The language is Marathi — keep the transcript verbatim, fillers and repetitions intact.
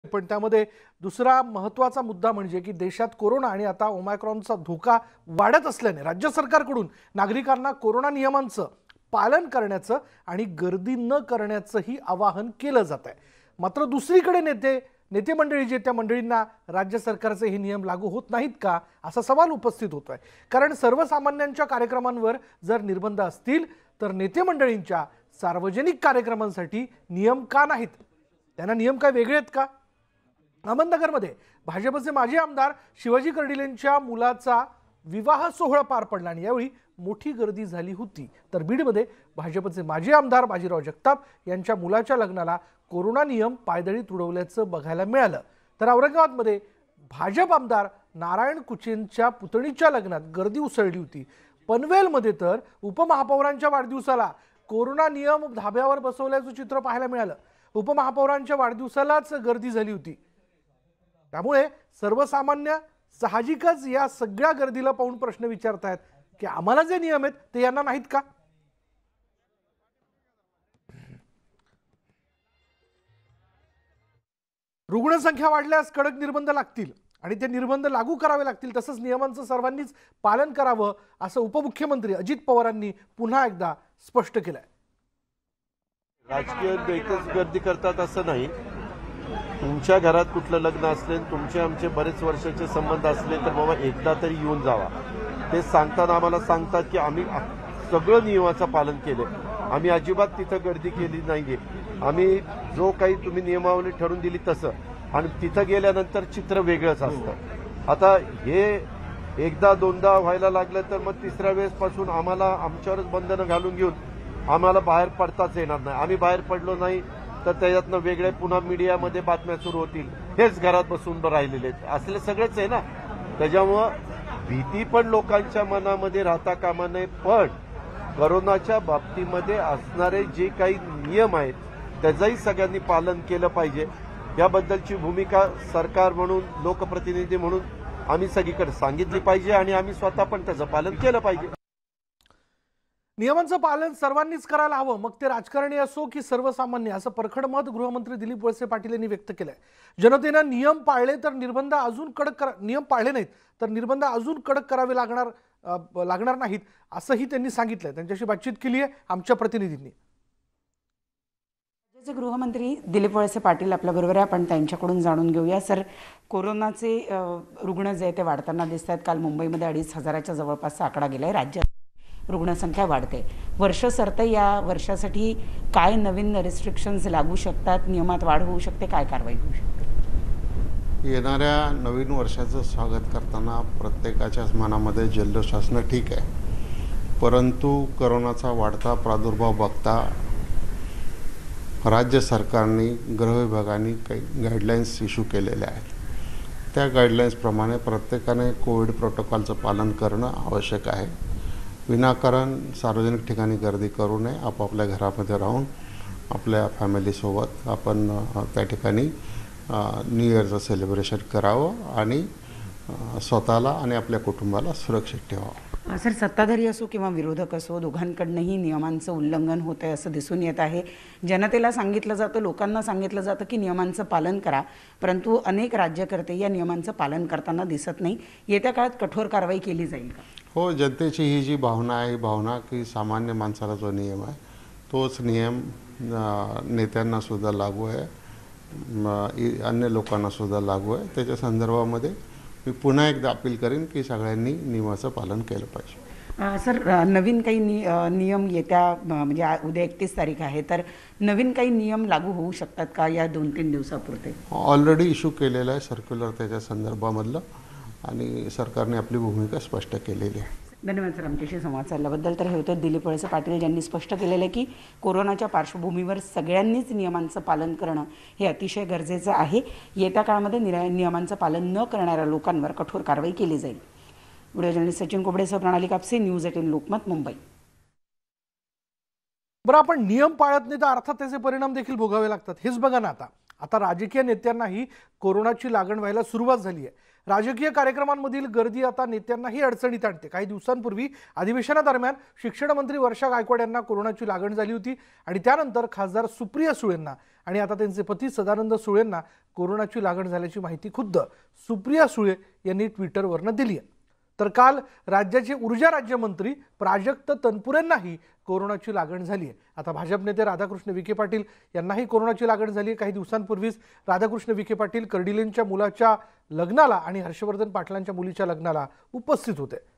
पण त्यामध्ये दुसरा महत्त्वाचा मुद्दा म्हणजे की देशात कोरोना आणि आता ओमायक्रॉनचा धोका वाढत असल्याने राज्य सरकारकडून नागरिकांना कोरोना नियमांचं पालन करण्याचं आणि गर्दी न करण्याचंही आवाहन केलं जात आहे। मात्र दुसरीकडे नेते नेते मंडळी जे त्या मंडळींना राज्य सरकारचे हे नियम लागू होत नाहीत का असा सवाल उपस्थित होतोय। कारण सर्वसामान्यांच्या कार्यक्रमांवर जर निर्बंध असतील तर नेते मंडळींच्या सार्वजनिक कार्यक्रमांसाठी नियम का नाहीत? त्यांना नियम काय वेगळे आहेत का? अहमदनगरमध्ये भाजपचे माजी आमदार शिवाजी कर्डिलेंच्या मुलाचा विवाह सोहळा पार पडला आणि यावेळी मोठी गर्दी झाली होती। तर बीडमध्ये भाजपचे माजी आमदार बाजीराव जगताप यांच्या मुलाच्या लग्नाला कोरोना नियम पायदळी तुडवल्याचं बघायला मिळालं। तर औरंगाबादमध्ये भाजप आमदार नारायण कुचेंच्या पुतणीच्या लग्नात गर्दी उसळली होती। पनवेलमध्ये तर उपमहापौरांच्या वाढदिवसाला कोरोना नियम धाब्यावर बसवल्याचं चित्र पाहायला मिळालं। उपमहापौरांच्या वाढदिवसालाच गर्दी झाली होती। त्यामुळे सर्वसामान्य साहजिकच या सगळ्या गर्दीला पाहून प्रश्न विचारतायत की आम्हाला जे नियम आहेत ते यांना नाहीत का? रुग्णसंख्या वाढल्यास कडक निर्बंध लागतील आणि ते निर्बंध लागू करावे लागतील, तसंच नियमांचं सर्वांनीच पालन करावं असं उपमुख्यमंत्री अजित पवारांनी पुन्हा एकदा स्पष्ट केलंय। राजकीय नेतेच गर्दी करतात असं नाही। तुमच्या घरात कुठलं लग्न असले, तुमचे आमचे बरेच वर्षाचे संबंध असले तर बाबा एकदा तरी येऊन जावा। ते सांगताना आम्हाला सांगतात की आम्ही सगळं नियमाचं पालन केले, आम्ही अजिबात तिथं गर्दी केली नाहीये, आम्ही जो काही तुम्ही नियमावली ठरवून दिली तसं, आणि तिथं गेल्यानंतर चित्र वेगळंच असतं। आता हे एकदा दोनदा व्हायला लागलं तर मग तिसऱ्या वेळेस पासून आम्हाला आमच्यावरच बंधनं घालून घेऊन आम्हाला बाहेर पडताच येणार नाही। आम्ही बाहेर पडलो नाही तर त्याच्यातनं वेगळे पुन्हा मीडियामध्ये बातम्या सुरू होतील, हेच घरात बसून राहिलेले असले सगळेच आहे ना। त्याच्यामुळं भीती पण लोकांच्या मनामध्ये राहता कामा नये, पण कोरोनाच्या बाबतीमध्ये असणारे जे काही नियम आहेत त्याचंही सगळ्यांनी पालन केलं पाहिजे। याबद्दलची भूमिका सरकार म्हणून, लोकप्रतिनिधी म्हणून आम्ही सगळीकडे सांगितली पाहिजे आणि आम्ही स्वतः पण त्याचं पालन केलं पाहिजे। नियमांचं पालन सर्वांनीच करायला हवं, मग ते राजकारणी असो की सर्वसामान्य, असं परखड मत गृहमंत्री दिलीप वळसे पाटील यांनी व्यक्त केलंय। जनतेनं नियम पाळले तर निर्बंध अजून कडक करा नियम पाळले नाहीत तर निर्बंध अजून कडक करावे लागणार लागणार नाहीत असंही त्यांनी सांगितलंय। त्यांच्याशी बातचीत केली आहे आमच्या प्रतिनिधींनी। राज्याचे गृहमंत्री दिलीप वळसे पाटील आपल्या बरोबर आहे, आपण त्यांच्याकडून जाणून घेऊया। सर, कोरोनाचे रुग्ण जे ते वाढताना दिसत आहेत। काल मुंबईमध्ये अडीच हजाराच्या जवळपासचा आकडा गेलाय। राज्यात रुग्णसंख्या वाढते, वर्ष सरते, या वर्षासाठी काय नवीन रिस्ट्रिक्शन्स लागू शकतात, नियमात वाढ होऊ शकते, काय कारवाई होऊ शकते? येणाऱ्या नवीन वर्षाचं स्वागत करताना प्रत्येकाच्याच मनामध्ये जल्लोष असणं ठीक आहे, परंतु कोरोनाचा वाढता प्रादुर्भाव बघता राज्य सरकारने, गृह विभागाने काही गाईडलाईन्स इश्यू केलेल्या आहेत। त्या गाईडलाईन्सप्रमाणे प्रत्येकाने कोविड प्रोटोकॉलचं पालन करणं आवश्यक आहे। विनाकारण सार्वजनिक ठिकाणी गर्दी करू नये, आपापल्या घरामध्ये राहून आपल्या फॅमिलीसोबत आपण त्या ठिकाणी न्यू इयरचं सेलिब्रेशन करावं आणि स्वतःला आणि आपल्या कुटुंबाला सुरक्षित ठेवावं। सर, सत्ताधारी असो किंवा विरोधक असो, दोघांकडनंही नियमांचं उल्लंघन होत आहे असं दिसून येत आहे। जनतेला सांगितलं जातं, लोकांना सांगितलं जातं की नियमांचं पालन करा, परंतु अनेक राज्यकर्ते या नियमांचं पालन करताना दिसत नाही। येत्या काळात कठोर कारवाई केली जाईल का? हो, जनतेची ही जी भावना आहे, ही भावना की सामान्य माणसाला जो नियम आहे तोच नियम नेत्यांनासुद्धा लागू आहे, अन्य लोकांनासुद्धा लागू आहे। त्याच्या संदर्भामध्ये मी पुन्हा एकदा अपील करेन की सगळ्यांनी नियमाचं पालन केलं पाहिजे। सर, नवीन काही नि नियम येत्या म्हणजे उद्या एकतीस तारीख आहे, तर नवीन काही नियम लागू होऊ शकतात का या दोन तीन दिवसापुरते? ऑलरेडी इश्यू केलेलं आहे सर्क्युलर त्याच्या संदर्भामधलं, आणि सरकारने आपली भूमिका स्पष्ट केलेली आहे। धन्यवाद सर, आमच्याशी संवाद साधल्याबद्दल। तर हे होते दिलीप वळसे पाटील, ज्यांनी स्पष्ट केलेलं आहे की कोरोनाच्या पार्श्वभूमीवर सगळ्यांनीच नियमांचं पालन करणं हे अतिशय गरजेचं आहे। येत्या काळामध्ये नियमांचं पालन न करणाऱ्या लोकांवर कठोर कारवाई केली जाईल। व्हिडिओ जर्नलिस्ट सचिन कोबडेसह प्रणाली कापसे, न्यूज एटीन लोकमत, मुंबई। बरं, आपण नियम पाळत नाही तर अर्थात त्याचे परिणाम देखील भोगावे लागतात। हेच बघा ना, आता आता राजकीय नेत्यांनाही कोरोनाची लागण व्हायला सुरुवात झाली आहे. राजकीय कार्यक्रमांमधील गर्दी आता नेत्यांनाही अडचणीत आणते. काही दिवसांपूर्वी अधिवेशनादरम्यान शिक्षण मंत्री वर्षा गायकवाड यांना कोरोनाची लागण झाली होती आणि त्यानंतर खासदार सुप्रिया सुळेंना आणि आता त्यांचे पती सदानंद सुळेंना कोरोनाची लागण झाल्याची माहिती खुद्द सुप्रिया सुळे यांनी ट्विटरवरनं दिली आहे. तर काल राज्याचे ऊर्जा राज्यमंत्री प्राजक्त तनपुरेंनाही कोरोनाची लागण झाली आहे. आता भाजप नेते राधाकृष्ण विखे पाटील यांनाही कोरोनाची लागण झाली आहे. काही दिवसांपूर्वीच राधाकृष्ण विखे पाटील कर्डिलेंच्या मुलाच्या लग्नाला आणि हर्षवर्धन पाटलांच्या मुलीच्या लग्नाला उपस्थित होते.